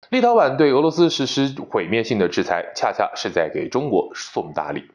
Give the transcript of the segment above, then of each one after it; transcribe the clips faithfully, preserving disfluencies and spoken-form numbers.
立陶宛对俄罗斯实施毁灭性的制裁，恰恰是在给中国送大礼。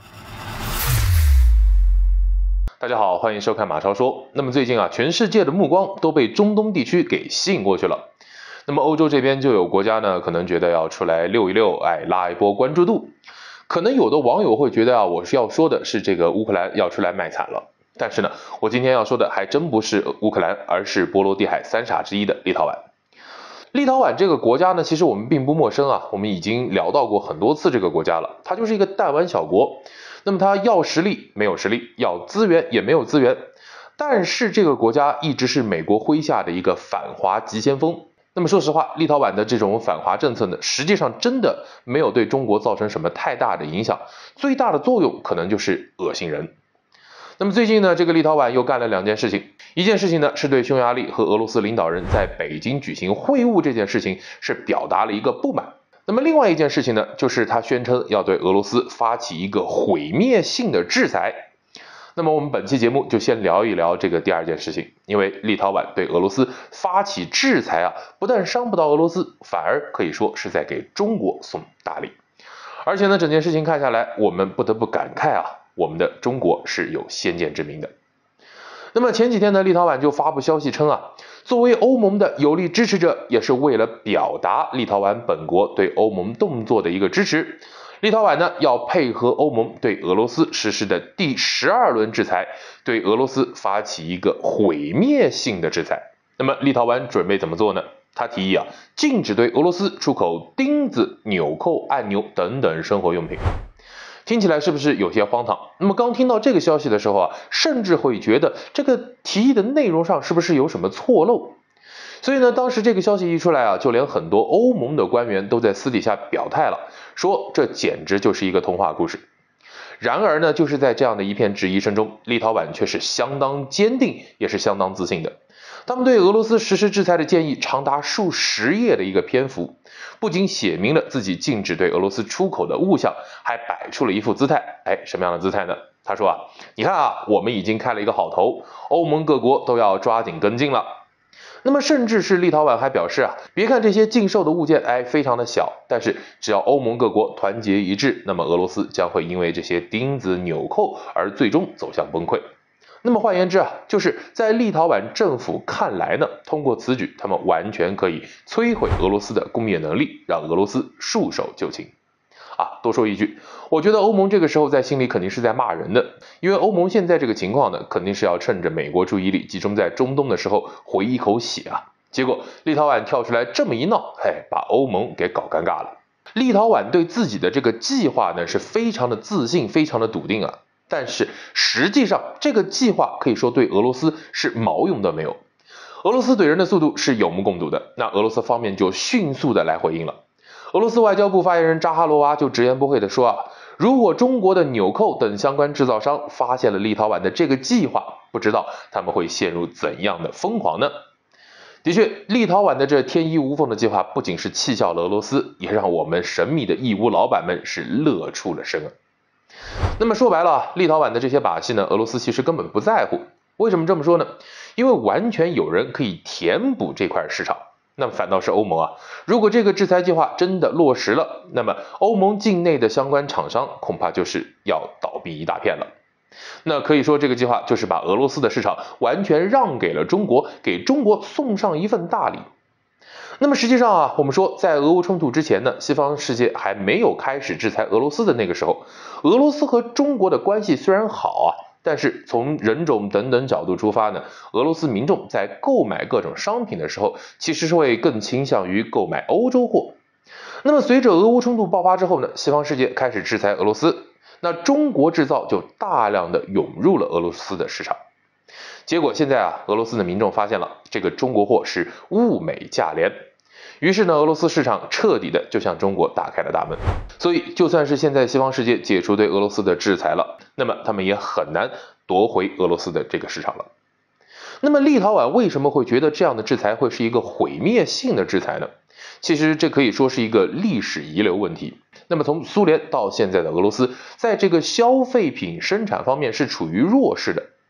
大家好，欢迎收看马超说。那么最近啊，全世界的目光都被中东地区给吸引过去了。那么欧洲这边就有国家呢，可能觉得要出来溜一溜，哎，拉一波关注度。可能有的网友会觉得啊，我是要说的是这个乌克兰要出来卖惨了。但是呢，我今天要说的还真不是乌克兰，而是波罗的海三傻之一的立陶宛。立陶宛这个国家呢，其实我们并不陌生啊，我们已经聊到过很多次这个国家了。它就是一个弹丸小国，那么它要实力没有实力，要资源也没有资源。但是这个国家一直是美国麾下的一个反华急先锋。那么说实话，立陶宛的这种反华政策呢，实际上真的没有对中国造成什么太大的影响，最大的作用可能就是恶心人。那么最近呢，这个立陶宛又干了两件事情。一件事情呢，是对匈牙利和俄罗斯领导人在北京举行会晤这件事情是表达了一个不满。那么另外一件事情呢，就是他宣称要对俄罗斯发起一个毁灭性的制裁。那么我们本期节目就先聊一聊这个第二件事情，因为立陶宛对俄罗斯发起制裁啊，不但伤不到俄罗斯，反而可以说是在给中国送大礼。而且呢，整件事情看下来，我们不得不感慨啊，我们的中国是有先见之明的。那么前几天呢，立陶宛就发布消息称啊，作为欧盟的有力支持者，也是为了表达立陶宛本国对欧盟动作的一个支持，立陶宛呢要配合欧盟对俄罗斯实施的第十二轮制裁，对俄罗斯发起一个毁灭性的制裁。那么立陶宛准备怎么做呢？他提议啊，禁止对俄罗斯出口钉子、纽扣、按钮等等生活用品。听起来是不是有些荒唐？那么刚听到这个消息的时候啊，甚至会觉得这个提议的内容上是不是有什么错漏？所以呢，当时这个消息一出来啊，就连很多欧盟的官员都在私底下表态了，说这简直就是一个童话故事。然而呢，就是在这样的一片质疑声中，立陶宛却是相当坚定，也是相当自信的。他们对俄罗斯实施制裁的建议长达数十页的一个篇幅，不仅写明了自己禁止对俄罗斯出口的物项，还摆出了一副姿态。哎，什么样的姿态呢？他说啊，你看啊，我们已经开了一个好头，欧盟各国都要抓紧跟进了。那么甚至是立陶宛还表示啊，别看这些禁售的物件哎非常的小，但是只要欧盟各国团结一致，那么俄罗斯将会因为这些钉子纽扣而最终走向崩溃。那么换言之啊，就是在立陶宛政府看来呢，通过此举，他们完全可以摧毁俄罗斯的工业能力，让俄罗斯束手就擒。啊，多说一句，我觉得欧盟这个时候在心里肯定是在骂人的，因为欧盟现在这个情况呢，肯定是要趁着美国注意力集中在中东的时候回一口血啊。结果立陶宛跳出来这么一闹，嘿，把欧盟给搞尴尬了。立陶宛对自己的这个计划呢是非常的自信，非常的笃定啊。但是实际上这个计划可以说对俄罗斯是毛用都没有。俄罗斯怼人的速度是有目共睹的，那俄罗斯方面就迅速的来回应了。俄罗斯外交部发言人扎哈罗娃就直言不讳的说啊，如果中国的纽扣等相关制造商发现了立陶宛的这个计划，不知道他们会陷入怎样的疯狂呢？的确，立陶宛的这天衣无缝的计划不仅是气笑了俄罗斯，也让我们神秘的义乌老板们是乐出了声啊。那么说白了，立陶宛的这些把戏呢，俄罗斯其实根本不在乎。为什么这么说呢？因为完全有人可以填补这块市场。那么反倒是欧盟啊，如果这个制裁计划真的落实了，那么欧盟境内的相关厂商恐怕就是要倒闭一大片了。那可以说这个计划就是把俄罗斯的市场完全让给了中国，给中国送上一份大礼。那么实际上啊，我们说在俄乌冲突之前呢，西方世界还没有开始制裁俄罗斯的那个时候，俄罗斯和中国的关系虽然好啊，但是从人种等等角度出发呢，俄罗斯民众在购买各种商品的时候，其实是会更倾向于购买欧洲货。那么随着俄乌冲突爆发之后呢，西方世界开始制裁俄罗斯，那中国制造就大量的涌入了俄罗斯的市场。结果现在啊，俄罗斯的民众发现了这个中国货是物美价廉，于是呢，俄罗斯市场彻底的就向中国打开了大门。所以就算是现在西方世界解除对俄罗斯的制裁了，那么他们也很难夺回俄罗斯的这个市场了。那么立陶宛为什么会觉得这样的制裁会是一个毁灭性的制裁呢？其实这可以说是一个历史遗留问题。那么从苏联到现在的俄罗斯，在这个消费品生产方面是处于弱势的。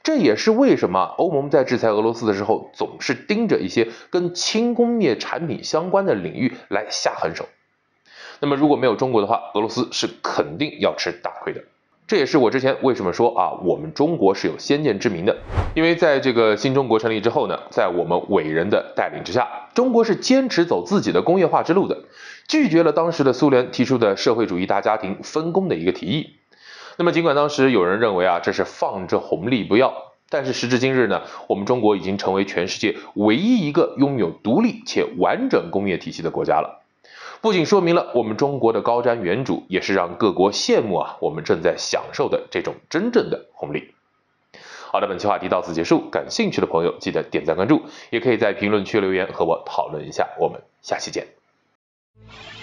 这也是为什么欧盟在制裁俄罗斯的时候，总是盯着一些跟轻工业产品相关的领域来下狠手。那么如果没有中国的话，俄罗斯是肯定要吃大亏的。这也是我之前为什么说啊，我们中国是有先见之明的。因为在这个新中国成立之后呢，在我们伟人的带领之下，中国是坚持走自己的工业化之路的，拒绝了当时的苏联提出的社会主义大家庭分工的一个提议。那么尽管当时有人认为啊，这是放着红利不要，但是时至今日呢，我们中国已经成为全世界唯一一个拥有独立且完整工业体系的国家了。不仅说明了我们中国的高瞻远瞩，也是让各国羡慕啊我们正在享受的这种真正的红利。好的，本期话题到此结束，感兴趣的朋友记得点赞关注，也可以在评论区留言和我讨论一下，我们下期见。